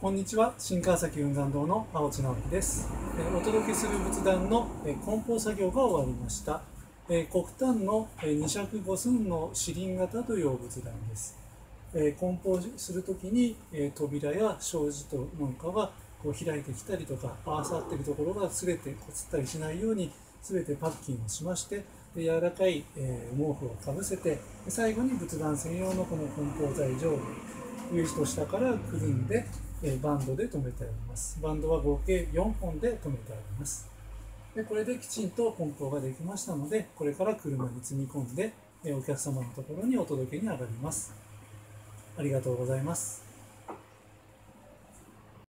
こんにちは、新川崎雲山堂の青地直樹です。お届けする仏壇の梱包作業が終わりました。黒炭の2尺5寸の四輪型という仏壇です。梱包するときに扉や障子となんかがこう開いてきたりとか、合わさっているところが擦れてこすったりしないように全てパッキングしまして、柔らかい毛布をかぶせて、最後に仏壇専用のこの梱包材上部、上と下からくるんでバンドで留めてあります。バンドは合計4本で留めてあります。でこれできちんと梱包ができましたので、これから車に積み込んでお客様のところにお届けに上がります。ありがとうございます。